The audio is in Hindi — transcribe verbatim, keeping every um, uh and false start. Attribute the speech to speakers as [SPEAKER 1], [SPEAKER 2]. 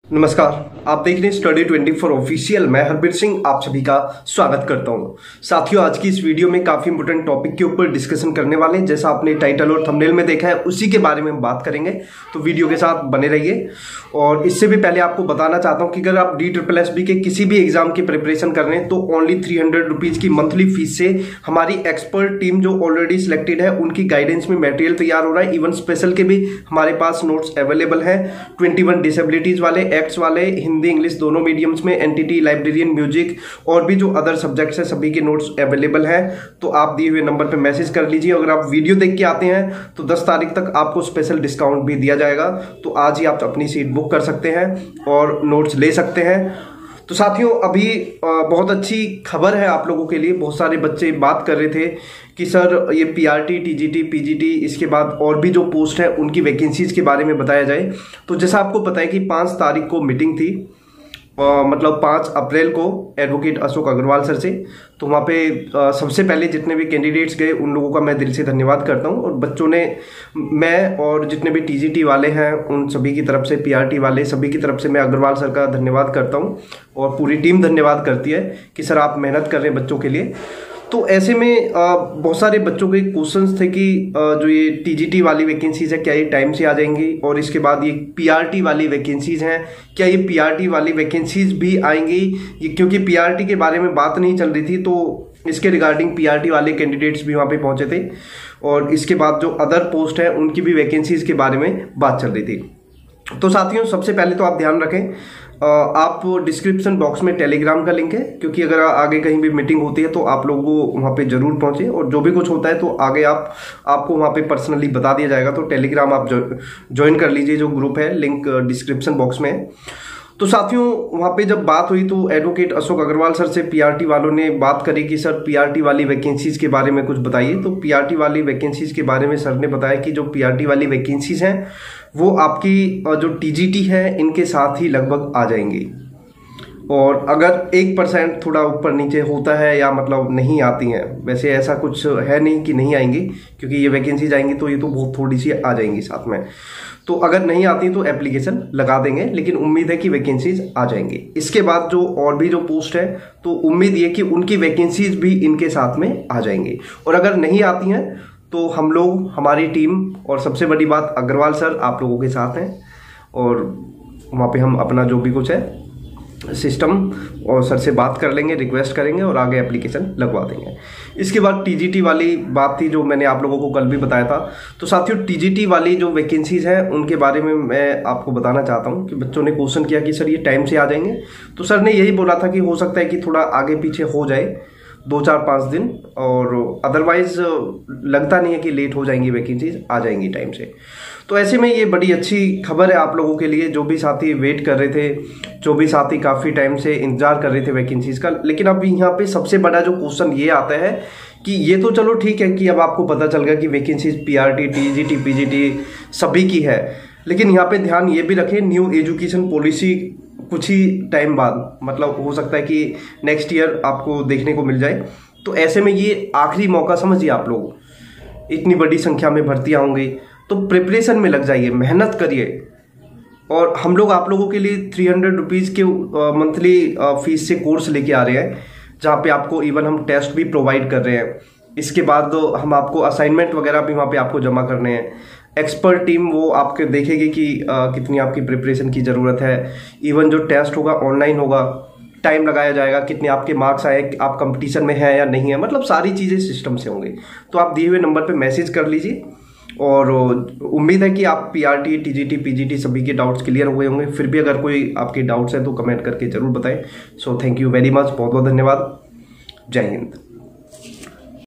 [SPEAKER 1] नमस्कार, आप देख रहे हैं स्टडी ट्वेंटी फोर ऑफिशियल। मैं हरबीर सिंह आप सभी का स्वागत करता हूं। साथियों, आज की इस वीडियो में काफी इंपोर्टेंट टॉपिक के ऊपर डिस्कशन करने वाले हैं। जैसा आपने टाइटल और थंबनेल में देखा है उसी के बारे में हम बात करेंगे, तो वीडियो के साथ बने रहिए। और इससे भी पहले आपको बताना चाहता हूं कि अगर आप डी ट्रिपल एस बी के किसी भी एग्जाम की प्रिपरेशन कर रहे हैं तो ओनली थ्री हंड्रेड रुपीज की मंथली फीस से हमारी एक्सपर्ट टीम जो ऑलरेडी सिलेक्टेड है उनकी गाइडेंस में मटेरियल तैयार हो रहा है। इवन स्पेशल के भी हमारे पास नोट्स अवेलेबल है। ट्वेंटी वन डिसेबिलिटीज वाले, एक्ट्स वाले, हिंदी इंग्लिश दोनों मीडियम्स में, एनटीटी, लाइब्रेरियन, म्यूजिक और भी जो अदर सब्जेक्ट्स हैं सभी के नोट्स अवेलेबल हैं। तो आप दिए हुए नंबर पे मैसेज कर लीजिए। अगर आप वीडियो देख के आते हैं तो दस तारीख तक आपको स्पेशल डिस्काउंट भी दिया जाएगा। तो आज ही आप अपनी सीट बुक कर सकते हैं और नोट्स ले सकते हैं। तो साथियों, अभी बहुत अच्छी खबर है आप लोगों के लिए। बहुत सारे बच्चे बात कर रहे थे कि सर ये पीआरटी, टीजीटी, पीजीटी, इसके बाद और भी जो पोस्ट है उनकी वैकेंसीज के बारे में बताया जाए। तो जैसा आपको पता है कि पाँच तारीख को मीटिंग थी, आ, मतलब पाँच अप्रैल को एडवोकेट अशोक अग्रवाल सर से। तो वहाँ पे आ, सबसे पहले जितने भी कैंडिडेट्स गए उन लोगों का मैं दिल से धन्यवाद करता हूँ। और बच्चों ने, मैं और जितने भी टीजीटी वाले हैं उन सभी की तरफ से, पीआरटी वाले सभी की तरफ से मैं अग्रवाल सर का धन्यवाद करता हूँ। और पूरी टीम धन्यवाद करती है कि सर आप मेहनत कर रहे हैं बच्चों के लिए। तो ऐसे में आ, बहुत सारे बच्चों के क्वेश्चंस थे कि आ, जो ये टीजीटी वाली वैकेंसीज है क्या ये टाइम से आ जाएंगी, और इसके बाद ये पीआरटी वाली वैकेंसीज हैं क्या ये पीआरटी वाली वैकेंसीज भी आएंगी। ये क्योंकि पीआरटी के बारे में बात नहीं चल रही थी तो इसके रिगार्डिंग पीआरटी वाले कैंडिडेट्स भी वहाँ पे पहुंचे थे। और इसके बाद जो अदर पोस्ट है उनकी भी वैकेंसीज के बारे में बात चल रही थी। तो साथियों, सबसे पहले तो आप ध्यान रखें, आप डिस्क्रिप्शन बॉक्स में टेलीग्राम का लिंक है, क्योंकि अगर आगे कहीं भी मीटिंग होती है तो आप लोगों को वहाँ पे जरूर पहुंचे। और जो भी कुछ होता है तो आगे आप आपको वहाँ पे पर्सनली बता दिया जाएगा। तो टेलीग्राम आप ज्वाइन कर लीजिए, जो ग्रुप है, लिंक डिस्क्रिप्शन बॉक्स में है। तो साथियों, वहाँ पे जब बात हुई तो एडवोकेट अशोक अग्रवाल सर से पीआरटी वालों ने बात करी कि सर पीआरटी वाली वैकेंसीज के बारे में कुछ बताइए। तो पीआरटी वाली वैकेंसीज के बारे में सर ने बताया कि जो पीआरटी वाली वैकेंसीज हैं वो आपकी जो टीजीटी है इनके साथ ही लगभग आ जाएंगी। और अगर एक परसेंट थोड़ा ऊपर नीचे होता है या मतलब नहीं आती हैं, वैसे ऐसा कुछ है नहीं कि नहीं आएंगी, क्योंकि ये वैकेंसीज आएंगी तो ये तो बहुत थोड़ी सी आ जाएंगी साथ में। तो अगर नहीं आती तो एप्लीकेशन लगा देंगे, लेकिन उम्मीद है कि वैकेंसीज आ जाएंगी। इसके बाद जो और भी जो पोस्ट है तो उम्मीद ये कि उनकी वैकेंसीज भी इनके साथ में आ जाएंगी। और अगर नहीं आती हैं तो हम लोग, हमारी टीम और सबसे बड़ी बात अग्रवाल सर आप लोगों के साथ हैं। और वहाँ पे हम अपना जो भी कुछ है सिस्टम और सर से बात कर लेंगे, रिक्वेस्ट करेंगे और आगे एप्लीकेशन लगवा देंगे। इसके बाद टीजीटी वाली बात थी जो मैंने आप लोगों को कल भी बताया था। तो साथियों, टीजीटी वाली जो वैकेंसीज हैं उनके बारे में मैं आपको बताना चाहता हूं कि बच्चों ने क्वेश्चन किया कि सर ये टाइम से आ जाएंगे। तो सर ने यही बोला था कि हो सकता है कि थोड़ा आगे पीछे हो जाए, दो चार पाँच दिन, और अदरवाइज लगता नहीं है कि लेट हो जाएंगी, वैकेंसीज आ जाएंगी टाइम से। तो ऐसे में ये बड़ी अच्छी खबर है आप लोगों के लिए, जो भी साथी वेट कर रहे थे, जो भी साथी काफ़ी टाइम से इंतजार कर रहे थे वैकेंसीज का। लेकिन अब यहाँ पे सबसे बड़ा जो क्वेश्चन ये आता है कि ये तो चलो ठीक है कि अब आपको पता चल गया कि वैकेंसीज पीआरटी, टीजीटी, पीजीटी सभी की है, लेकिन यहाँ पे ध्यान ये भी रखें, न्यू एजुकेशन पॉलिसी कुछ ही टाइम बाद, मतलब हो सकता है कि नेक्स्ट ईयर आपको देखने को मिल जाए। तो ऐसे में ये आखिरी मौका समझिए आप लोग, इतनी बड़ी संख्या में भर्तियां होंगी तो प्रिपरेशन में लग जाइए, मेहनत करिए। और हम लोग आप लोगों के लिए थ्री हंड्रेड रुपीज़ के मंथली फीस से कोर्स लेके आ रहे हैं, जहाँ पे आपको इवन हम टेस्ट भी प्रोवाइड कर रहे हैं। इसके बाद हम आपको असाइनमेंट वगैरह भी वहाँ पे आपको जमा करने हैं। एक्सपर्ट टीम वो आपके देखेगी कि आ, कितनी आपकी प्रिपरेशन की ज़रूरत है। इवन जो टेस्ट होगा ऑनलाइन होगा, टाइम लगाया जाएगा, कितने आपके मार्क्स आए, आप कंपटीशन में हैं या नहीं है, मतलब सारी चीज़ें सिस्टम से होंगी। तो आप दिए हुए नंबर पे मैसेज कर लीजिए। और उम्मीद है कि आप पीआरटी, टीजीटी, पीजीटी सभी के डाउट्स क्लियर हुए होंगे। फिर भी अगर कोई आपके डाउट्स हैं तो कमेंट करके ज़रूर बताएं। So thank you very much, बहुत बहुत धन्यवाद। जय हिंद।